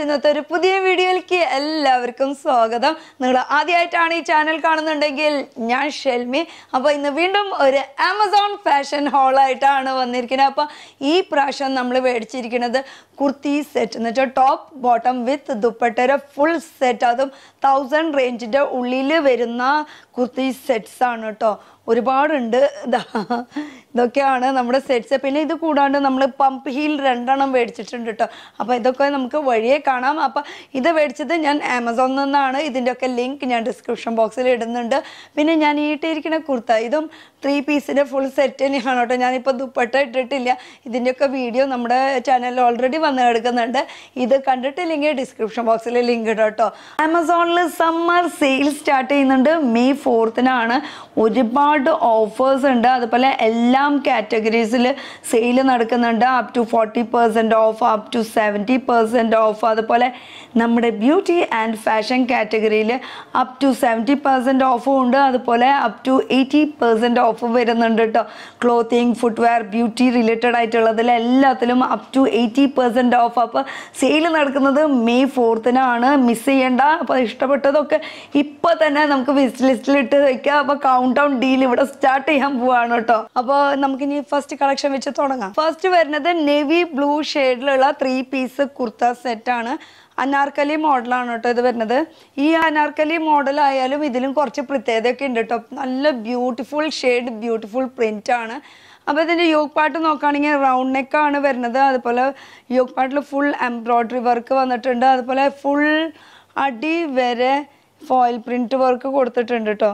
ഇന്നത്തെ ഒരു പുതിയ വീഡിയോയിലേക്ക് എല്ലാവർക്കും സ്വാഗതം. നിങ്ങൾ ആദ്യമായിട്ടാണ് ഈ ചാനൽ കാണുന്നുണ്ടെങ്കിൽ ഞാൻ ഷെൽമി. അപ്പോൾ ഇന്ന് വീണ്ടും ഒരു ആമസോൺ ഫാഷൻ ഹോളായിട്ടാണ് വന്നിരിക്കുന്നത്. അപ്പോൾ ഈ പ്രാവശ്യം നമ്മൾ മേടിച്ചിരിക്കുന്നത് കുർത്തി സെറ്റ് എന്ന് വെച്ചാൽ ടോപ്പ് ബോട്ടം വിത്ത് ദുപ്പട്ടയുടെ ഫുൾ സെറ്റ്, അതും 1000 റേഞ്ചിൻ്റെ ഉള്ളിൽ വരുന്ന കുർത്തി സെറ്റ്സ് ആണ് കേട്ടോ. ഒരുപാടുണ്ട്. ഇതൊക്കെയാണ് നമ്മുടെ സെറ്റ്സ്. പിന്നെ ഇത് കൂടാണ്ട് നമ്മൾ പമ്പ് ഹീൽ 2 മേടിച്ചിട്ടുണ്ട് കേട്ടോ. അപ്പോൾ ഇതൊക്കെ നമുക്ക് വഴിയെ കാണാം. അപ്പോൾ ഇത് മേടിച്ചത് ഞാൻ ആമസോണിൽ നിന്നാണ്. ഇതിൻ്റെയൊക്കെ ലിങ്ക് ഞാൻ ഡിസ്ക്രിപ്ഷൻ ബോക്സിൽ ഇടുന്നുണ്ട്. പിന്നെ ഞാൻ ഇട്ടിരിക്കുന്ന കുർത്ത, ഇതും 3 പീസിൻ്റെ ഫുൾ സെറ്റ് തന്നെയാണ് കേട്ടോ. ഞാനിപ്പോൾ ദുപ്പട്ട ഇട്ടിട്ടില്ല. ഇതിൻ്റെയൊക്കെ വീഡിയോ നമ്മുടെ ചാനലിൽ ഓൾറെഡി വന്ന് കിടക്കുന്നുണ്ട്. ഇത് കണ്ടിട്ടില്ലെങ്കിൽ ഡിസ്ക്രിപ്ഷൻ ബോക്സിൽ ലിങ്ക് ഇടാം കേട്ടോ. ആമസോണിൽ സമ്മർ സെയിൽ സ്റ്റാർട്ട് ചെയ്യുന്നുണ്ട്. മെയ് 4th ഒരുപാട് ഓഫേഴ്സ് ഉണ്ട്. അതുപോലെ എല്ലാം കാറ്റഗറീസിൽ സെയിൽ നടക്കുന്നുണ്ട്. Up to 40% off, up to 70% off. അതുപോലെ നമ്മുടെ ബ്യൂട്ടി ആൻഡ് ഫാഷൻ കാറ്റഗറിയിൽ അപ് ടു 70% ഓഫും ഉണ്ട്. അതുപോലെ അപ് ടു 80% ഓഫ് വരുന്നുണ്ട് കേട്ടോ. ക്ലോത്തിങ്, ഫുട്വെയർ, ബ്യൂട്ടി റിലേറ്റഡ് ആയിട്ടുള്ളതിൽ എല്ലാത്തിലും അപ് ടു 80% ഓഫ്. അപ്പോൾ സെയിൽ നടക്കുന്നത് മെയ് 4th മിസ് ചെയ്യേണ്ട. അപ്പോൾ ഇഷ്ടപ്പെട്ടതൊക്കെ ഇപ്പോൾ തന്നെ നമുക്ക് വിഷ് ലിസ്റ്റിൽ ഇട്ട് വയ്ക്കാം. അപ്പോൾ കൗണ്ട് ഡൗൺ ഡീൽ ഇവിടെ സ്റ്റാർട്ട് ചെയ്യാൻ പോവാണ് കേട്ടോ. അപ്പോൾ നമുക്കിനി ഫസ്റ്റ് കളക്ഷൻ വെച്ച് തുടങ്ങാം. ഫസ്റ്റ് വരുന്നത് നേവി ബ്ലൂ ഷെയ്ഡിലുള്ള 3 പീസ് കുർത്ത സെറ്റാണ്. അനാർക്കലി മോഡലാണ് കേട്ടോ ഇത് വരുന്നത്. ഈ അനാർക്കലി മോഡൽ ആയാലും ഇതിലും കുറച്ച് പ്രത്യേകതയൊക്കെ ഉണ്ട് കേട്ടോ. നല്ല ബ്യൂട്ടിഫുൾ ഷെയ്ഡ്, ബ്യൂട്ടിഫുൾ പ്രിന്റ് ആണ്. അപ്പോൾ ഇതിൻ്റെ യോക്ക് പാർട്ട് നോക്കുകയാണെങ്കിൽ റൗണ്ട് നെക്കാണ് വരുന്നത്. അതുപോലെ യോക്ക് പാർട്ടിൽ ഫുൾ എംബ്രോയ്ഡറി വർക്ക് വന്നിട്ടുണ്ട്. അതുപോലെ ഫുൾ അടി വരെ ഫോയിൽ പ്രിന്റ് വർക്ക് കൊടുത്തിട്ടുണ്ട് കേട്ടോ.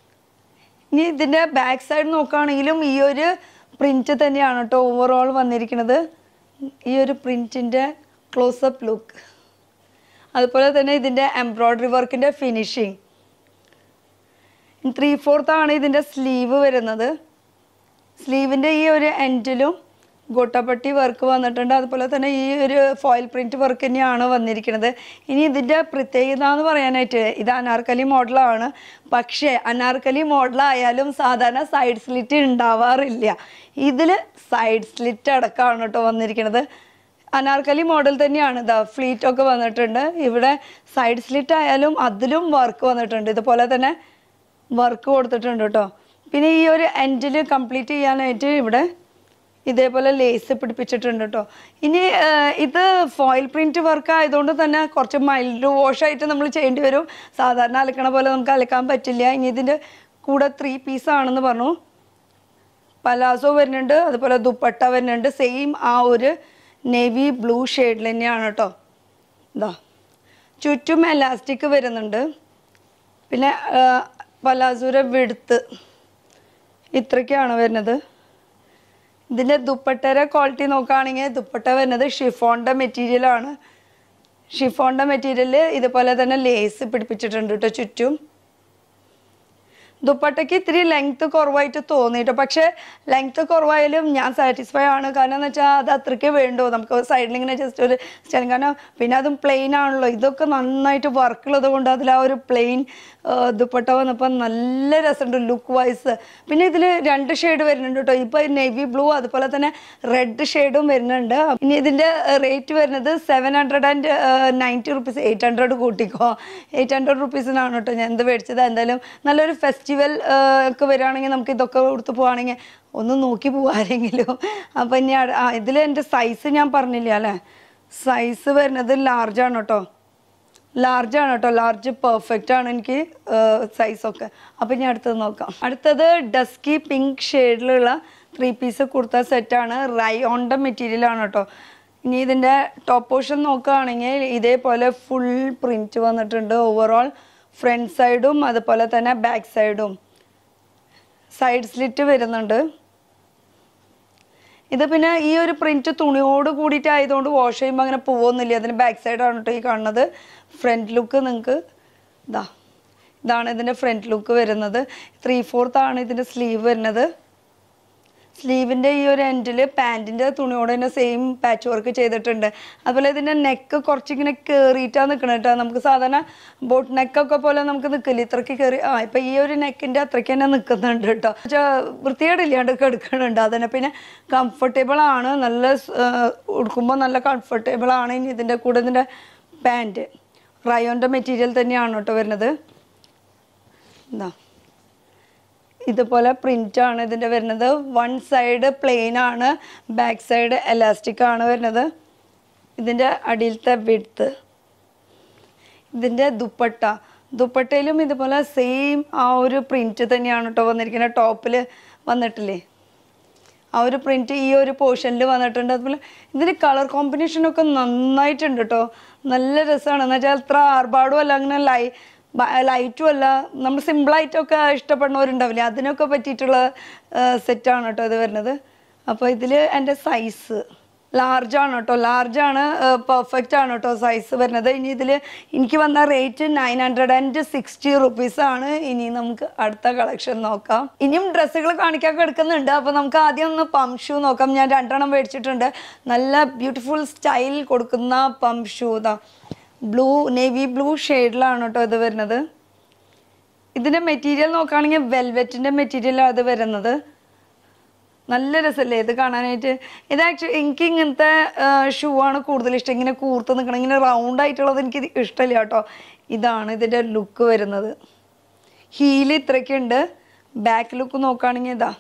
ഇനി ഇതിൻ്റെ ബാക്ക് സൈഡ് നോക്കുകയാണെങ്കിലും ഈ ഒരു പ്രിന്റ് തന്നെയാണ് കേട്ടോ ഓവറോൾ വന്നിരിക്കുന്നത്. ഈ ഒരു പ്രിന്റിൻ്റെ ക്ലോസപ്പ് ലുക്ക്, അതുപോലെ തന്നെ ഇതിൻ്റെ എംബ്രോയ്ഡറി വർക്കിൻ്റെ ഫിനിഷിങ്. 3/4 ഇതിൻ്റെ സ്ലീവ് വരുന്നത്. സ്ലീവിൻ്റെ ഈ ഒരു എൻഡിലും ഗോട്ടപ്പട്ടി വർക്ക് വന്നിട്ടുണ്ട്. അതുപോലെ തന്നെ ഈ ഒരു ഫോയിൽ പ്രിന്റ് വർക്ക് തന്നെയാണ് വന്നിരിക്കുന്നത്. ഇനി ഇതിൻ്റെ പ്രത്യേകത എന്ന് പറയാനായിട്ട്, ഇത് അനാർക്കലി മോഡലാണ്. പക്ഷേ അനാർക്കലി മോഡലായാലും സാധാരണ സൈഡ് സ്ലിറ്റ് ഉണ്ടാവാറില്ല. ഇതിൽ സൈഡ് സ്ലിറ്റ് അടക്കമാണ് കേട്ടോ വന്നിരിക്കുന്നത്. അനാർക്കലി മോഡൽ തന്നെയാണ്. ഇതാ ഫ്ലീറ്റൊക്കെ വന്നിട്ടുണ്ട്. ഇവിടെ സൈഡ് സ്ലിറ്റ് ആയാലും അതിലും വർക്ക് വന്നിട്ടുണ്ട്. ഇതുപോലെ തന്നെ വർക്ക് കൊടുത്തിട്ടുണ്ട് കേട്ടോ. പിന്നെ ഈ ഒരു എൻഡിൽ കംപ്ലീറ്റ് ചെയ്യാനായിട്ട് ഇവിടെ ഇതേപോലെ ലേസ് പിടിപ്പിച്ചിട്ടുണ്ട് കേട്ടോ. ഇനി ഇത് ഫോയിൽ പ്രിന്റ് വർക്ക് ആയതുകൊണ്ട് തന്നെ കുറച്ച് മൈൽഡ് വാഷായിട്ട് നമ്മൾ ചെയ്യേണ്ടി വരും. സാധാരണ അലക്കണ പോലെ നമുക്ക് അലക്കാൻ പറ്റില്ല. ഇനി ഇതിൻ്റെ കൂടെ 3 പീസാണെന്ന് പറഞ്ഞു. പലാസോ വരുന്നുണ്ട്, അതുപോലെ ദുപ്പട്ട വരുന്നുണ്ട്. സെയിം ആ ഒരു നേവി ബ്ലൂ ഷെയ്ഡിൽ തന്നെയാണ് കേട്ടോ. ഇതാ ചുറ്റും എലാസ്റ്റിക് വരുന്നുണ്ട്. പിന്നെ പലാസോയുടെ വിഡ്ത്ത് ഇത്രയ്ക്കാണ് വരുന്നത്. ഇതിൻ്റെ ദുപ്പട്ടയുടെ ക്വാളിറ്റി നോക്കുകയാണെങ്കിൽ ദുപ്പട്ട വരുന്നത് ഷിഫോണിൻ്റെ മെറ്റീരിയലാണ്. ഷിഫോണിൻ്റെ മെറ്റീരിയൽ ഇതുപോലെ തന്നെ ലേസ് പിടിപ്പിച്ചിട്ടുണ്ട് കേട്ടോ ചുറ്റും. ദുപ്പട്ടയ്ക്ക് ഇത്തിരി ലെങ്ത്ത് കുറവായിട്ട് തോന്നിയിട്ട്, പക്ഷേ ലെങ്ത്ത് കുറവായാലും ഞാൻ സാറ്റിസ്ഫൈ ആണ്. കാരണം എന്ന് വെച്ചാൽ അത് അത്രയ്ക്ക് വേണ്ടോ നമുക്ക് സൈഡിൽ ഇങ്ങനെ ജസ്റ്റ് ഒരു സ്റ്റൈൽ. കാരണം പിന്നെ അതും പ്ലെയിൻ ആണല്ലോ. ഇതൊക്കെ നന്നായിട്ട് വർക്കുള്ളത് കൊണ്ട് അതിൽ ആ ഒരു പ്ലെയിൻ ദുപ്പട്ട വന്നപ്പോൾ നല്ല രസമുണ്ട് ലുക്ക് വൈസ്. പിന്നെ ഇതിൽ 2 ഷെയ്ഡ് വരുന്നുണ്ട് കേട്ടോ. ഇപ്പോൾ നേവി ബ്ലൂ, അതുപോലെ തന്നെ റെഡ് ഷെയ്ഡും വരുന്നുണ്ട്. ഇനി ഇതിൻ്റെ റേറ്റ് വരുന്നത് 790 റുപ്പീസ്. 800 കൂട്ടിക്കോ. 800 റുപ്പീസിനാണ് കേട്ടോ ഞാൻ ഇത് മേടിച്ചത്. എന്തായാലും നല്ലൊരു ഫെസ്റ്റിവൽ ഒക്കെ വരികയാണെങ്കിൽ നമുക്ക് ഇതൊക്കെ കൊടുത്ത് പോവുകയാണെങ്കിൽ ഒന്ന് നോക്കി പോവാരെങ്കിലും. അപ്പം ഇനി ഇതിൽ എൻ്റെ സൈസ് ഞാൻ പറഞ്ഞില്ല അല്ലേ. സൈസ് വരുന്നത് ലാർജാണ് കേട്ടോ. ലാർജ് പെർഫെക്റ്റ് ആണ് എനിക്ക് സൈസൊക്കെ. അപ്പം ഇനി അടുത്തത് നോക്കാം. അടുത്തത് ഡസ്കി പിങ്ക് ഷെയ്ഡിലുള്ള 3 പീസ് കുർത്ത സെറ്റാണ്. റയോണിൻ്റെ മെറ്റീരിയലാണ് കേട്ടോ. ഇനി ഇതിൻ്റെ ടോപ്പ് പോർഷൻ നോക്കുകയാണെങ്കിൽ ഇതേപോലെ ഫുൾ പ്രിന്റ് വന്നിട്ടുണ്ട്. ഓവറോൾ ഫ്രണ്ട് സൈഡും അതുപോലെ തന്നെ ബാക്ക് സൈഡും സൈഡ് സ്ലിറ്റ് വരുന്നുണ്ട്. ഇത് പിന്നെ ഈ ഒരു പ്രിന്റ് തുണിയോട് കൂടിയിട്ട് ആയതുകൊണ്ട് വാഷ് ചെയ്യുമ്പോൾ അങ്ങനെ പോവുന്നില്ല. അതിന് ബാക്ക് സൈഡാണ് കേട്ടോ ഈ കാണുന്നത്. ഫ്രണ്ട് ലുക്ക് നിങ്ങൾക്ക് ഇതാണ് ഇതിൻ്റെ ഫ്രണ്ട് ലുക്ക് വരുന്നത്. 3/4 ഇതിൻ്റെ സ്ലീവ് വരുന്നത്. സ്ലീവിൻ്റെ ഈ ഒരു എൻഡിൽ പാൻറ്റിൻ്റെ തുണിയോട് തന്നെ സെയിം പാച്ച് വർക്ക് ചെയ്തിട്ടുണ്ട്. അതുപോലെ ഇതിൻ്റെ നെക്ക് കുറച്ചിങ്ങനെ കയറിയിട്ടാണ് നിൽക്കണം കേട്ടോ. നമുക്ക് സാധാരണ ബോട്ട് നെക്കൊക്കെ പോലെ നമുക്ക് നിൽക്കില്ല, ഇത്രയ്ക്ക് കയറി. ഇപ്പം ഈ ഒരു നെക്കിൻ്റെ അത്രയ്ക്ക് തന്നെ നിൽക്കുന്നുണ്ട് കേട്ടോ. വൃത്തികേടില്ലാണ്ടൊക്കെ എടുക്കുന്നുണ്ട്. അതിനെ പിന്നെ കംഫർട്ടബിളാണ്, നല്ല ഉടുക്കുമ്പോൾ നല്ല കംഫർട്ടബിളാണ്. ഇനി ഇതിൻ്റെ കൂടെ ഇതിൻ്റെ പാൻറ്റ് റയോണിൻ്റെ മെറ്റീരിയൽ തന്നെയാണ് കേട്ടോ വരുന്നത്. എന്താ ഇതുപോലെ പ്രിൻ്റാണ് ഇതിൻ്റെ വരുന്നത്. വൺ സൈഡ് പ്ലെയിൻ ആണ്, ബാക്ക് സൈഡ് എലാസ്റ്റിക് ആണ് വരുന്നത്. ഇതിൻ്റെ അടിയിലത്തെ വിഡ്ത്ത്. ഇതിൻ്റെ ദുപ്പട്ടയിലും ഇതുപോലെ സെയിം ആ ഒരു പ്രിൻറ്റ് തന്നെയാണ് കേട്ടോ വന്നിരിക്കുന്നത്. ടോപ്പിൽ വന്നിട്ടില്ലേ ആ ഒരു പ്രിൻറ്റ് ഈ ഒരു പോർഷനിൽ വന്നിട്ടുണ്ട്. അതുപോലെ ഇതിൻ്റെ കളർ കോമ്പിനേഷനൊക്കെ നന്നായിട്ടുണ്ട് കേട്ടോ. നല്ല രസമാണ്. എന്ന് വെച്ചാൽ അത്ര ആർഭാടും അല്ല, അങ്ങനെ ലൈറ്റും അല്ല. നമ്മൾ സിമ്പിളായിട്ടൊക്കെ ഇഷ്ടപ്പെടുന്നവരുണ്ടാവില്ലേ, അതിനൊക്കെ പറ്റിയിട്ടുള്ള സെറ്റാണ് കേട്ടോ ഇത് വരുന്നത്. അപ്പോൾ ഇതിൽ എൻ്റെ സൈസ് ലാർജാണ് കേട്ടോ. ലാർജാണ്, പെർഫെക്റ്റ് ആണ് കേട്ടോ സൈസ് വരുന്നത്. ഇനി ഇതിൽ എനിക്ക് വന്ന റേറ്റ് 960 റുപ്പീസാണ്. ഇനി നമുക്ക് അടുത്ത കളക്ഷൻ നോക്കാം. ഇനിയും ഡ്രസ്സുകൾ കാണിക്കാൻ കിടക്കുന്നുണ്ട്. അപ്പോൾ നമുക്ക് ആദ്യം ഒന്ന് പമ്പ് ഷൂ നോക്കാം. ഞാൻ 2 മേടിച്ചിട്ടുണ്ട്. നല്ല ബ്യൂട്ടിഫുൾ സ്റ്റൈൽ കൊടുക്കുന്ന pump shoe. Blue, navy blue ഷെയ്ഡിലാണ് കേട്ടോ ഇത് വരുന്നത്. ഇതിൻ്റെ മെറ്റീരിയൽ നോക്കുകയാണെങ്കിൽ വെൽവെറ്റിൻ്റെ മെറ്റീരിയലാണ് ഇത് വരുന്നത്. നല്ല രസമല്ലേ ഇത് കാണാനായിട്ട്. ഇത് ആക്ച്വലി എനിക്ക് ഇങ്ങനത്തെ ഷൂ ആണ് കൂടുതൽ ഇഷ്ടം. ഇങ്ങനെ കൂർത്ത് നിൽക്കണം, ഇങ്ങനെ റൗണ്ട് ആയിട്ടുള്ളത് എനിക്ക് ഇഷ്ടമില്ല കേട്ടോ. ഇതാണ് ഇതിൻ്റെ ലുക്ക് വരുന്നത്. ഹീല് ഇത്രയ്ക്കുണ്ട്. ബാക്ക് ലുക്ക് നോക്കുകയാണെങ്കിൽ ഇതാ,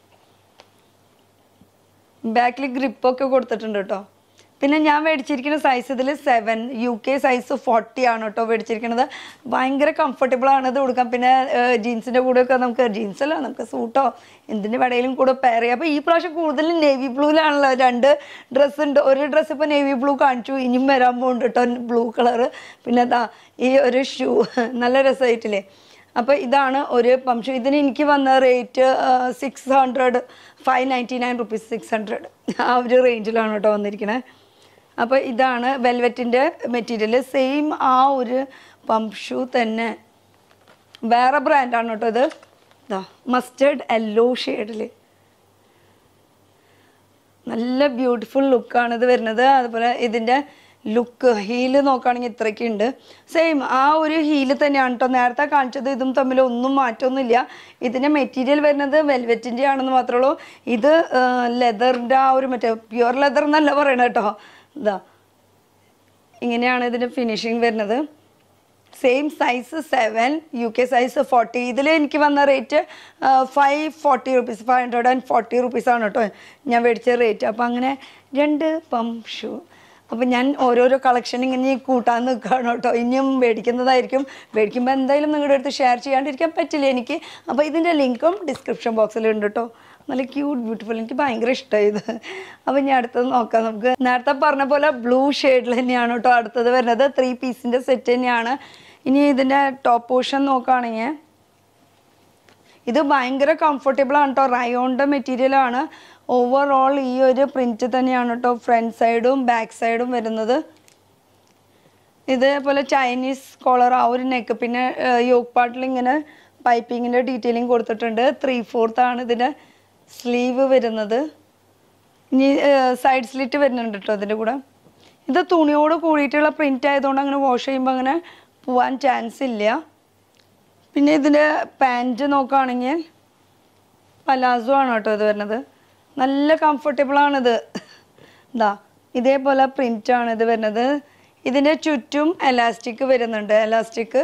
ബാക്കിൽ ഗ്രിപ്പൊക്കെ കൊടുത്തിട്ടുണ്ട് കേട്ടോ. പിന്നെ ഞാൻ മേടിച്ചിരിക്കുന്ന സൈസ് ഇതിൽ 7, UK സൈസ് 40 ആണ് കേട്ടോ മേടിച്ചിരിക്കുന്നത്. ഭയങ്കര കംഫർട്ടബിൾ ആണ് ഇത് കൊടുക്കാം. പിന്നെ ജീൻസിൻ്റെ കൂടെയൊക്കെ നമുക്ക്, ജീൻസല്ല, നമുക്ക് സൂട്ടോ എന്തിൻ്റെ വേണേലും കൂടെ പെയർ ചെയ്യാം. അപ്പോൾ ഈ പ്രാവശ്യം കൂടുതലും നേവി ബ്ലൂവിലാണല്ലോ 2 ഡ്രസ്സ് ഉണ്ട്. ഒരു ഡ്രസ്സ് ഇപ്പോൾ നേവി ബ്ലൂ കാണിച്ചു, ഇനിയും വരാൻ പോകുന്നുണ്ട് കേട്ടോ ബ്ലൂ കളറ്. പിന്നെ ഈ ഒരു ഷൂ നല്ല രസമായിട്ടില്ലേ. അപ്പോൾ ഇതാണ് ഒരു പമ്പ് ഷൂ. ഇതിന് എനിക്ക് വന്ന റേറ്റ് 599 റുപ്പീസ്, 600 ആ ഒരു റേഞ്ചിലാണ് കേട്ടോ വന്നിരിക്കുന്നത്. അപ്പോൾ ഇതാണ് വെൽവെറ്റിൻ്റെ മെറ്റീരിയൽ. സെയിം ആ ഒരു പമ്പ് ഷൂ തന്നെ, വേറെ ബ്രാൻഡാണ് കേട്ടോ ഇത്. മസ്റ്റേർഡ് യെല്ലോ ഷെയ്ഡിൽ നല്ല ബ്യൂട്ടിഫുൾ ലുക്കാണ് ഇത് വരുന്നത്. അതുപോലെ ഇതിൻ്റെ ലുക്ക്, ഹീല് നോക്കുകയാണെങ്കിൽ ഇത്രയ്ക്കുണ്ട്. സെയിം ആ ഒരു ഹീല് തന്നെയാണ് കേട്ടോ നേരത്തെ കാണിച്ചത്. ഇതും തമ്മിൽ ഒന്നും മാറ്റമൊന്നുമില്ല. ഇതിൻ്റെ മെറ്റീരിയൽ വരുന്നത് വെൽവെറ്റിൻ്റെ ആണെന്ന് മാത്രമേ ഉള്ളൂ. ഇത് ലെതറിൻ്റെ ആ ഒരു മറ്റേ പ്യുവർ ലെതർ എന്നല്ല പറയണത് കേട്ടോ. ഇങ്ങനെയാണ് ഇതിൻ്റെ ഫിനിഷിങ് വരുന്നത്. Same size 7, UK size 40. ഇതിൽ എനിക്ക് വന്ന റേറ്റ് 540 റുപ്പീസ്, 540 റുപ്പീസാണ് കേട്ടോ ഞാൻ മേടിച്ച റേറ്റ്. അപ്പോൾ അങ്ങനെ 2 പമ്പ് ഷൂ. അപ്പോൾ ഞാൻ ഓരോരോ കളക്ഷൻ ഇങ്ങനെ കൂട്ടാൻ നിൽക്കുകയാണ് കേട്ടോ. ഇനിയും മേടിക്കുന്നതായിരിക്കും. മേടിക്കുമ്പോൾ എന്തായാലും നിങ്ങളുടെ അടുത്ത് ഷെയർ ചെയ്യാണ്ടിരിക്കാൻ പറ്റില്ല എനിക്ക്. അപ്പോൾ ഇതിൻ്റെ ലിങ്കും ഡിസ്ക്രിപ്ഷൻ ബോക്സിലുണ്ട് കേട്ടോ. നല്ല ക്യൂട്ട് ബ്യൂട്ടിഫുൾ, എനിക്ക് ഭയങ്കര ഇഷ്ടമായി ഇത്. അപ്പോൾ ഇനി അടുത്തത് നോക്കാം നമുക്ക്. നേരത്തെ പറഞ്ഞ പോലെ ബ്ലൂ ഷെയ്ഡിൽ തന്നെയാണ് കേട്ടോ അടുത്തത് വരുന്നത്. 3 പീസിൻ്റെ സെറ്റ് തന്നെയാണ്. ഇനി ഇതിൻ്റെ ടോപ്പ് പോർഷൻ നോക്കുകയാണെങ്കിൽ ഇത് ഭയങ്കര കംഫർട്ടബിളാണ് കേട്ടോ. റയോണിൻ്റെ മെറ്റീരിയലാണ്. ഓവറോൾ ഈ ഒരു പ്രിൻറ്റ് തന്നെയാണ് കേട്ടോ ഫ്രണ്ട് സൈഡും ബാക്ക് സൈഡും വരുന്നത്. ഇതേപോലെ ചൈനീസ് കോളർ ആ ഒരു നെക്ക്, പിന്നെ യോക്ക് പാർട്ടിൽ ഇങ്ങനെ പൈപ്പിങ്ങിൻ്റെ ഡീറ്റെയിലിംഗ് കൊടുത്തിട്ടുണ്ട്. 3/4 ആണ് ഇതിൻ്റെ സ്ലീവ് വരുന്നത്. ഇനി സൈഡ് സ്ലിറ്റ് വരുന്നുണ്ട് കേട്ടോ ഇതിൻ്റെ കൂടെ. ഇത് തുണിയോട് കൂടിയിട്ടുള്ള പ്രിൻ്റ് ആയതുകൊണ്ട് അങ്ങനെ വാഷ് ചെയ്യുമ്പോൾ അങ്ങനെ പോവാൻ ചാൻസ് ഇല്ല. പിന്നെ ഇതിൻ്റെ പാൻറ്റ് നോക്കുകയാണെങ്കിൽ പലാസോ ആണ് കേട്ടോ ഇത് വരുന്നത്. നല്ല കംഫർട്ടബിളാണിത്. ഇതേപോലെ പ്രിൻ്റാണ് ഇത് വരുന്നത്. ഇതിൻ്റെ ചുറ്റും എലാസ്റ്റിക് വരുന്നുണ്ട്, എലാസ്റ്റിക്.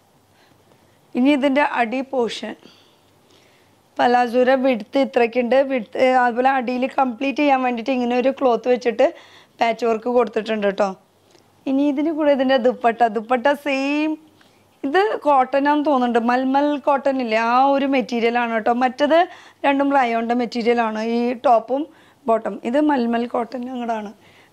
ഇനി ഇതിൻ്റെ അടി പോർഷൻ പലാസോയുടെ വിഡ്ത്ത് ഇത്രയ്ക്കുണ്ട്. വിഡ്ത്ത് അതുപോലെ അടിയിൽ കംപ്ലീറ്റ് ചെയ്യാൻ വേണ്ടിയിട്ട് ഇങ്ങനെ ഒരു ക്ലോത്ത് വെച്ചിട്ട് പാച്ച് വർക്ക് കൊടുത്തിട്ടുണ്ട് കേട്ടോ. ഇനി ഇതിന് കൂടെ ഇതിൻ്റെ ദുപ്പട്ട സെയിം. ഇത് കോട്ടനാന്ന് തോന്നുന്നുണ്ട്, മൽമൽ കോട്ടൺ ഇല്ലേ ആ ഒരു മെറ്റീരിയലാണ് കേട്ടോ. മറ്റത് രണ്ടും റയോണിൻ്റെ മെറ്റീരിയലാണ്, ഈ ടോപ്പും ബോട്ടം. ഇത് മൽമൽ കോട്ടൺ അങ്ങോട്ടാണ്.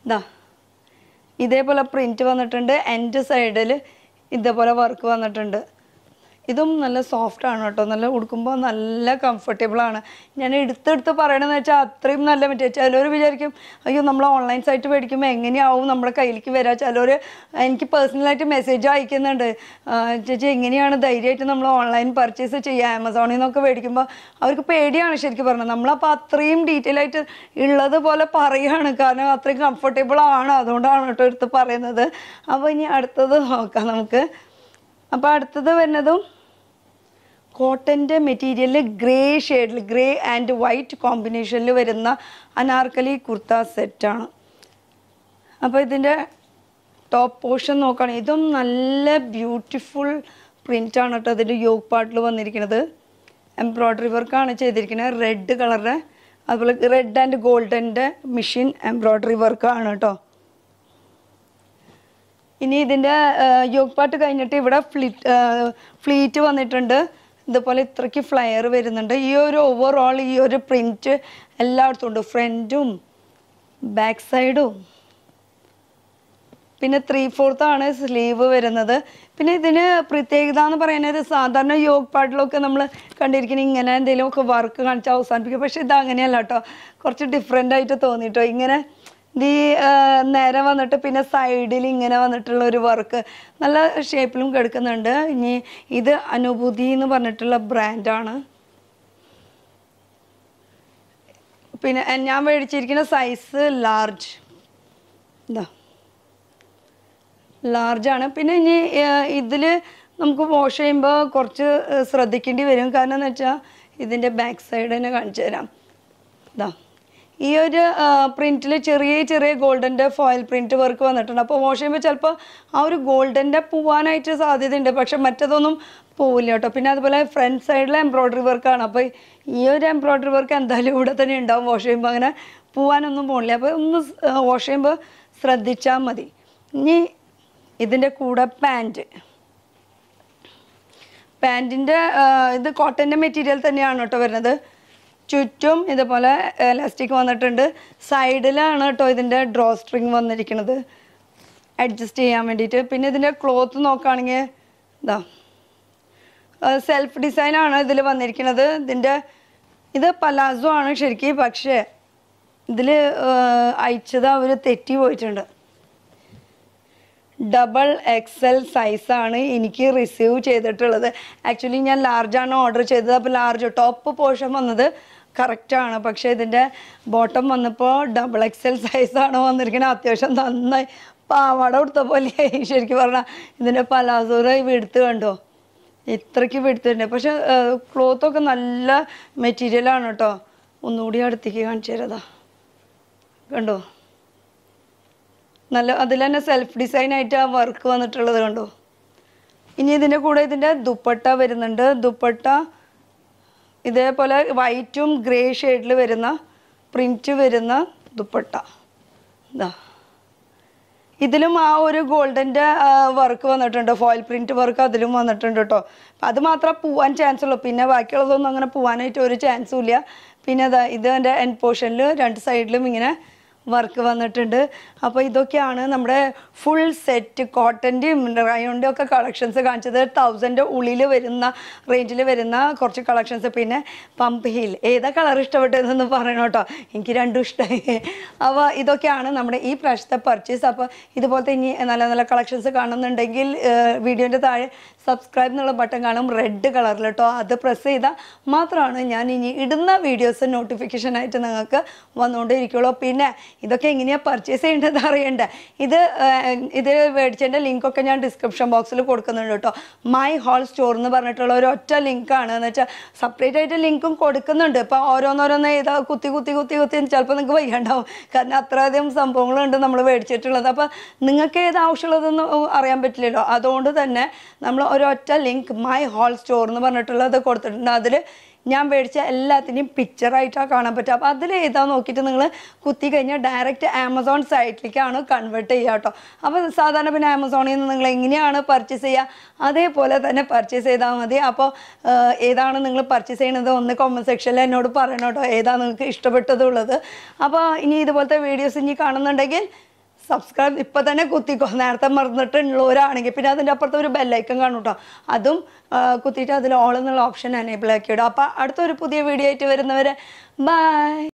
ഇതേപോലെ പ്രിൻറ്റ് വന്നിട്ടുണ്ട്. എൻഡ് സൈഡിൽ ഇതേപോലെ വർക്ക് വന്നിട്ടുണ്ട്. ഇതും നല്ല സോഫ്റ്റ് ആണ് കേട്ടോ. നല്ല ഉടുക്കുമ്പോൾ നല്ല കംഫർട്ടബിളാണ്. ഞാൻ എടുത്തെടുത്ത് പറയണമെന്ന് വെച്ചാൽ അത്രയും നല്ല മെറ്റീരിയൽ. ചിലർ വിചാരിക്കും അയ്യോ നമ്മൾ ഓൺലൈൻ സൈറ്റ് മേടിക്കുമ്പോൾ എങ്ങനെയാവും നമ്മുടെ കയ്യിലേക്ക് വരിക. ചിലർ എനിക്ക് പേഴ്സണലായിട്ട് മെസ്സേജ് അയക്കുന്നുണ്ട്, ചേച്ചി എങ്ങനെയാണ് ധൈര്യമായിട്ട് നമ്മൾ ഓൺലൈൻ പർച്ചേസ് ചെയ്യുക, ആമസോണിൽ നിന്നൊക്കെ മേടിക്കുമ്പോൾ അവർക്ക് പേടിയാണ് ശരിക്കും പറഞ്ഞത്. നമ്മളപ്പോൾ അത്രയും ഡീറ്റെയിൽ ആയിട്ട് ഉള്ളതുപോലെ പറയുകയാണ്, കാരണം അത്രയും കംഫർട്ടബിളാണ്, അതുകൊണ്ടാണ് കേട്ടോ എടുത്ത് പറയുന്നത്. അപ്പോൾ ഇനി അടുത്തത് നോക്കാം നമുക്ക്. അപ്പോൾ അടുത്തത് വരുന്നതും കോട്ടൻ്റെ മെറ്റീരിയലിൽ ഗ്രേ ഷെയ്ഡിൽ, ഗ്രേ ആൻഡ് വൈറ്റ് കോമ്പിനേഷനിൽ വരുന്ന അനാർക്കലി കുർത്ത സെറ്റാണ്. അപ്പോൾ ഇതിൻ്റെ ടോപ്പ് പോർഷൻ നോക്കുകയാണെങ്കിൽ ഇതും നല്ല ബ്യൂട്ടിഫുൾ പ്രിൻ്റാണ് കേട്ടോ അതിൻ്റെ യോഗ് പാർട്ടിൽ വന്നിരിക്കുന്നത്. എംബ്രോയ്ഡറി വർക്കാണ് ചെയ്തിരിക്കുന്നത്, റെഡ് കളറിൻ്റെ, അതുപോലെ റെഡ് ആൻഡ് ഗോൾഡൻ്റെ മെഷീൻ എംബ്രോയ്ഡറി വർക്കാണ് കേട്ടോ. ഇനി ഇതിൻ്റെ യോഗ് പാർട്ട് കഴിഞ്ഞിട്ട് ഇവിടെ ഫ്ലീറ്റ് വന്നിട്ടുണ്ട്. ഇതുപോലെ ഇത്രയ്ക്ക് ഫ്ലയർ വരുന്നുണ്ട്. ഈ ഒരു ഓവറോൾ ഈ ഒരു പ്രിൻറ്റ് എല്ലായിടത്തും ഉണ്ട്, ഫ്രണ്ടും ബാക്ക് സൈഡും. പിന്നെ 3/4 സ്ലീവ് വരുന്നത്. പിന്നെ ഇതിന് പ്രത്യേകത എന്ന് പറയുന്നത് സാധാരണ യോഗ് പാർട്ടിലൊക്കെ നമ്മൾ കണ്ടിരിക്കുന്നത് ഇങ്ങനെ എന്തെങ്കിലുമൊക്കെ വർക്ക് കാണിച്ച് അവസാനിപ്പിക്കും. പക്ഷെ ഇത് അങ്ങനെയല്ല കേട്ടോ, കുറച്ച് ഡിഫറെൻ്റ് ആയിട്ട് തോന്നിട്ടോ. ഇങ്ങനെ ഈ നേരെ വന്നിട്ട് പിന്നെ സൈഡിൽ ഇങ്ങനെ വന്നിട്ടുള്ള ഒരു വർക്ക് നല്ല ഷേപ്പിലും കിടക്കുന്നുണ്ട്. ഇനി ഇത് അനുഭൂതി എന്ന് പറഞ്ഞിട്ടുള്ള ബ്രാൻഡാണ്. പിന്നെ ഞാൻ മേടിച്ചിരിക്കുന്ന സൈസ് ലാർജ്, ഇതാ ലാർജാണ്. പിന്നെ ഇനി ഇതിൽ നമുക്ക് വാഷ് ചെയ്യുമ്പോൾ കുറച്ച് ശ്രദ്ധിക്കേണ്ടി വരും. കാരണം എന്ന് വെച്ചാൽ ഇതിൻ്റെ ബാക്ക് സൈഡ് തന്നെ കാണിച്ചു തരാം. ഇതാ ഈ ഒരു പ്രിൻറ്റിൽ ചെറിയ ചെറിയ ഗോൾഡൻ്റെ ഫോയിൽ പ്രിൻറ്റ് വർക്ക് വന്നിട്ടുണ്ട്. അപ്പോൾ വാഷ് ചെയ്യുമ്പോൾ ചിലപ്പോൾ ആ ഒരു ഗോൾഡൻ്റെ പോവാനായിട്ട് സാധ്യതയുണ്ട്, പക്ഷെ മറ്റതൊന്നും പോവില്ല കേട്ടോ. പിന്നെ അതുപോലെ ഫ്രണ്ട് സൈഡിൽ എംബ്രോയ്ഡറി വർക്കാണ്. അപ്പോൾ ഈ ഒരു എംബ്രോയ്ഡറി വർക്ക് എന്തായാലും ഇവിടെ തന്നെ ഉണ്ടാവും, വാഷ് ചെയ്യുമ്പോൾ അങ്ങനെ പോവാനൊന്നും പോകില്ല. അപ്പോൾ ഒന്ന് വാഷ് ചെയ്യുമ്പോൾ ശ്രദ്ധിച്ചാൽ മതി. ഇനി ഇതിൻ്റെ കൂടെ പാൻറ്റിൻ്റെ ഇത് കോട്ടൻ്റെ മെറ്റീരിയൽ തന്നെയാണ് കേട്ടോ വരുന്നത്. ചുറ്റും ഇതുപോലെ എലാസ്റ്റിക് വന്നിട്ടുണ്ട്. സൈഡിലാണ് കേട്ടോ ഇതിൻ്റെ ഡ്രോ സ്ട്രിങ് വന്നിരിക്കുന്നത് അഡ്ജസ്റ്റ് ചെയ്യാൻ വേണ്ടിയിട്ട്. പിന്നെ ഇതിൻ്റെ ക്ലോത്ത് നോക്കുകയാണെങ്കിൽ ഇതാ സെൽഫ് ഡിസൈനാണ് ഇതിൽ വന്നിരിക്കുന്നത്. ഇത് പലാസോ ആണ് ശരിക്കും, പക്ഷേ ഇതിൽ അയച്ചത് അവർ തെറ്റി പോയിട്ടുണ്ട്. XXL സൈസാണ് എനിക്ക് റിസീവ് ചെയ്തിട്ടുള്ളത്. ആക്ച്വലി ഞാൻ ലാർജാണ് ഓർഡർ ചെയ്തത്. അപ്പോൾ ലാർജ് ടോപ്പ് പോർഷൻ വന്നത് കറക്റ്റാണ്, പക്ഷേ ഇതിൻ്റെ ബോട്ടം വന്നപ്പോൾ XXL സൈസാണ് വന്നിരിക്കുന്നത്. അത്യാവശ്യം നന്നായി പാവാട കൊടുത്ത പോലെയായി ശരിക്കും പറഞ്ഞാൽ. ഇതിൻ്റെ പലാസോറ് വെടുത്ത് കണ്ടോ, ഇത്രയ്ക്ക് വെടുത്തിട്ടുണ്ട്. പക്ഷെ ക്ലോത്തൊക്കെ നല്ല മെറ്റീരിയലാണ് കേട്ടോ. ഒന്നുകൂടി അടുത്തേക്ക് കാണിച്ചു തരതാ, കണ്ടോ നല്ല അതിൽ തന്നെ സെൽഫ് ഡിസൈനായിട്ട് ആ വർക്ക് വന്നിട്ടുള്ളത് കണ്ടോ. ഇനി ഇതിൻ്റെ കൂടെ ഇതിൻ്റെ ദുപ്പട്ട വരുന്നുണ്ട്. ദുപ്പട്ട ഇതേപോലെ വൈറ്റും ഗ്രേ ഷെയ്ഡിൽ വരുന്ന പ്രിൻറ്റ് വരുന്ന ദുപ്പട്ട. ഇതാ ഇതിലും ആ ഒരു ഗോൾഡൻ്റെ വർക്ക് വന്നിട്ടുണ്ട്, ഫോയിൽ പ്രിൻറ്റ് വർക്ക് അതിലും വന്നിട്ടുണ്ട് കേട്ടോ. അത് മാത്രമേ പോവാൻ ചാൻസ് ഉള്ളൂ, പിന്നെ ബാക്കിയുള്ളതൊന്നും അങ്ങനെ പോകാനായിട്ട് ഒരു ചാൻസും ഇല്ല. പിന്നെ അതാ ഇത് എൻ്റെ എൻഡ് പോർഷനിൽ രണ്ട് സൈഡിലും ഇങ്ങനെ വർക്ക് വന്നിട്ടുണ്ട്. അപ്പോൾ ഇതൊക്കെയാണ് നമ്മുടെ ഫുൾ സെറ്റ് കോട്ടൻ്റെയും റയോണിൻ്റെ ഒക്കെ കളക്ഷൻസ് കാണിച്ചത്. 1000 ഉള്ളിൽ വരുന്ന റേഞ്ചിൽ വരുന്ന കുറച്ച് കളക്ഷൻസ്. പിന്നെ പമ്പ് ഹീൽ ഏതാ കളർ ഇഷ്ടപ്പെട്ടതെന്ന് പറയണം കേട്ടോ, എനിക്ക് രണ്ടും ഇഷ്ടമായി. അപ്പോൾ ഇതൊക്കെയാണ് നമ്മുടെ ഈ പ്രാവശ്യത്തെ പർച്ചേസ്. അപ്പോൾ ഇതുപോലത്തെ ഇനി നല്ല നല്ല കളക്ഷൻസ് കാണുന്നുണ്ടെങ്കിൽ വീഡിയോൻ്റെ താഴെ സബ്സ്ക്രൈബ് എന്നുള്ള ബട്ടൺ കാണും റെഡ് കളറിൽ കേട്ടോ. അത് പ്രസ് ചെയ്താൽ മാത്രമാണ് ഞാൻ ഇനി ഇടുന്ന വീഡിയോസ് നോട്ടിഫിക്കേഷനായിട്ട് നിങ്ങൾക്ക് വന്നുകൊണ്ടിരിക്കുള്ളൂ. പിന്നെ ഇതൊക്കെ എങ്ങനെയാണ് പർച്ചേസ് ചെയ്യേണ്ടത് അറിയണ്ടേ. ഇത് മേടിച്ചതിൻ്റെ ലിങ്കൊക്കെ ഞാൻ ഡിസ്ക്രിപ്ഷൻ ബോക്സിൽ കൊടുക്കുന്നുണ്ട് കേട്ടോ. മൈ ഹോൾ സ്റ്റോർ എന്ന് പറഞ്ഞിട്ടുള്ള ഒരു ഒറ്റ ലിങ്കാണ്. എന്ന് വെച്ചാൽ സെപ്പറേറ്റ് ആയിട്ട് ലിങ്കും കൊടുക്കുന്നുണ്ട്. ഇപ്പോൾ ഓരോന്നോരോന്ന് ഏതാ കുത്തി ചിലപ്പോൾ നിങ്ങൾക്ക് വയ്യാണ്ടാവും, കാരണം അത്രയധികം സംഭവങ്ങളുണ്ട് നമ്മൾ മേടിച്ചിട്ടുള്ളത്. അപ്പോൾ നിങ്ങൾക്ക് ഏത് ആവശ്യമുള്ളതെന്ന് അറിയാൻ പറ്റില്ലല്ലോ. അതുകൊണ്ട് തന്നെ നമ്മൾ ഒരൊറ്റ ലിങ്ക് മൈ ഹോൾ സ്റ്റോർ എന്ന് പറഞ്ഞിട്ടുള്ളത് കൊടുത്തിട്ടുണ്ട്. അതിൽ ഞാൻ മേടിച്ച എല്ലാത്തിനെയും പിക്ചറായിട്ടാണ് കാണാൻ പറ്റുക. അപ്പോൾ അതിൽ ഏതാ നോക്കിയിട്ട് നിങ്ങൾ കുത്തി കഴിഞ്ഞാൽ ഡയറക്റ്റ് ആമസോൺ സൈറ്റിലേക്കാണ് കൺവേർട്ട് ചെയ്യുക കേട്ടോ. അപ്പോൾ സാധാരണ പിന്നെ ആമസോണിൽ നിന്ന് നിങ്ങൾ എങ്ങനെയാണ് പർച്ചേസ് ചെയ്യുക അതേപോലെ തന്നെ പർച്ചേസ് ചെയ്താൽ മതി. അപ്പോൾ ഏതാണ് നിങ്ങൾ പർച്ചേസ് ചെയ്യുന്നത് ഒന്ന് കമൻറ്റ് സെക്ഷനിൽ എന്നോട് പറയണം കേട്ടോ, ഏതാണ് നിങ്ങൾക്ക് ഇഷ്ടപ്പെട്ടതുള്ളത്. അപ്പോൾ ഇനി ഇതുപോലത്തെ വീഡിയോസ് ഇനി കാണുന്നുണ്ടെങ്കിൽ സബ്സ്ക്രൈബ് ഇപ്പോൾ തന്നെ കുത്തിക്കോ. നേരത്തെ മറന്നിട്ടുള്ളവരാണെങ്കിൽ പിന്നെ അതിൻ്റെ അപ്പുറത്ത് ഒരു ബെല്ലൈക്കൺ കാണും കേട്ടോ, അതും കുത്തിയിട്ട് അതിൽ ഓൾ എന്നുള്ള ഓപ്ഷൻ എനേബിൾ ആക്കിയിടും. അപ്പോൾ അടുത്തൊരു പുതിയ വീഡിയോ ആയിട്ട് വരുന്നവരെ ബൈ.